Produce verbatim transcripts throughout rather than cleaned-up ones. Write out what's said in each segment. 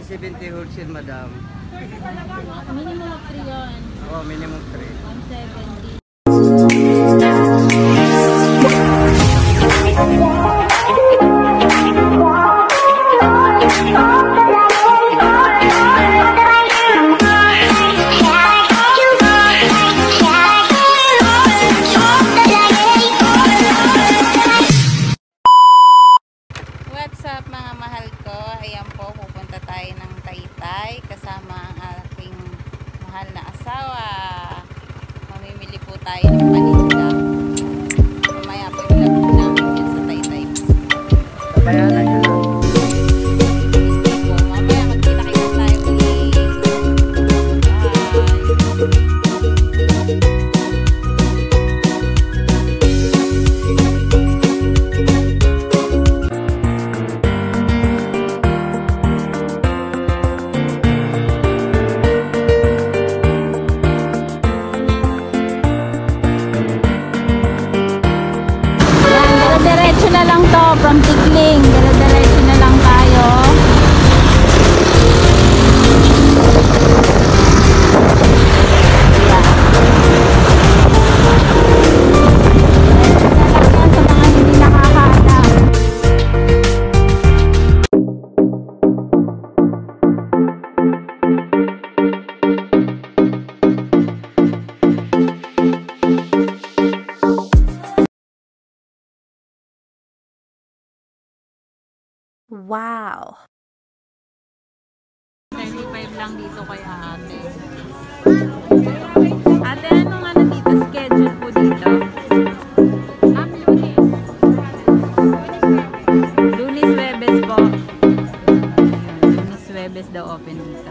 seventy wholesale, madam. Minimum of three yun. Oo, oh, minimum three. one seventy. What's up mga mahal ko? Ayan po, pupunta tayo ng Taytay kasama ang aking mahal na asawa. Mamimili po tayo ng paninda. Mamaya po yung vlog namin yan sa Taytay. Kaya na yun. Mamaya magkita-kita tayo ulit. Diretso na lang to from Tigling. Diretso na lang tayo. Yeah. Diretso na lang yan sa mga hindi nakakaalam. Wow! thirty-five lang dito kay ate. Ate, anong ano dito? Schedule po dito? Um, Lunes. Lunes, Webes po. Lunes, Webes daw open dito.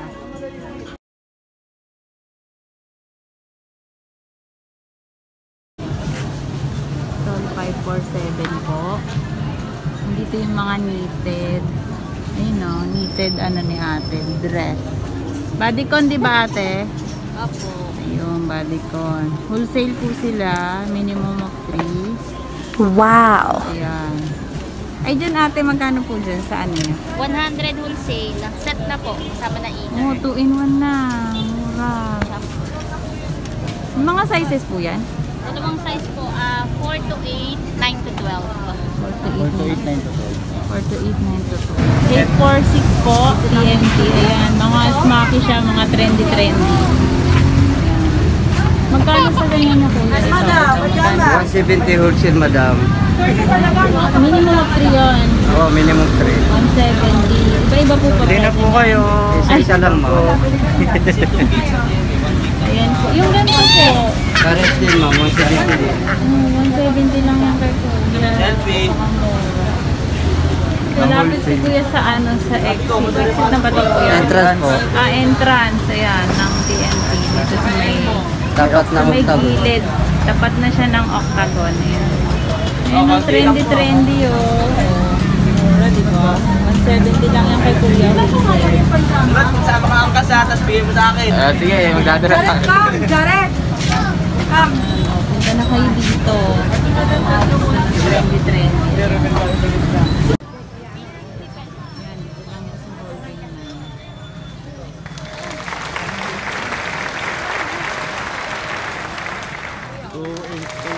Stall five four seven po. Dito yung mga knitted. Ayun o, knitted ano ni ate, dress. Bodycon, di ba ate? Opo. Ayun, bodycon. Wholesale po sila, minimum of three. Wow! Ayan. Ay, dyan ate, magkano po dyan? Sa ano niya? one hundred wholesale. Set na po. Kasama na inner. Oh, two in one na. Mura. Mga sizes po yan? Dalawang size po. Uh, four to eight, nine to twelve. four to eight, nine to twelve. four to eight, nine to twelve. eight four six po, T M T. Ayan, mga smacky siya, mga trendy-trendy. Ayan. Magkano sa ganyan na po? one seventy wholesale, madam. Minimum of three yun. Oo, oh, minimum three. one seventy. Iba-iba po pa. Hindi na po kayo. Isa-isa lang, ma'am. Ayan po. Yung ganito po. Karet din, ma'am. one seventy din. Hmm, one seventy lang yung kay Kuya. Selfie. Malapit si Kuya sa ano, sa exit. Exit na ba ito Kuya? Entrance po. Ah, entrance. Ayan, ng T N T. Dito sa may, Tapat na sa may octagon. gilid. Tapat na siya ng octagon. Ayan. Ayan, ang trendy-trendy oh. Mura, di ba? one seventy lang yung kay Kuya. Ba't kung sama ka ang kasa, tapos bigay mo sa akin? Ah, sige, magdadala sa akin. Jared! Come! Oh, punta na kayo dito. Trendy-trendy. two eight eight.